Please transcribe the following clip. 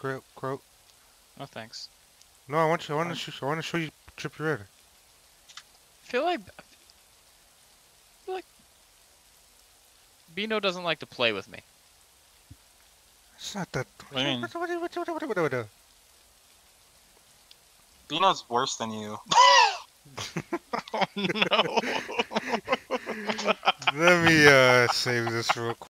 Croak. No thanks. No, I want to show you Trippy Red. I feel like Bino doesn't like to play with me. It's not that. What do you mean? What? Bino's worse than you. Oh no! Let me save this real quick.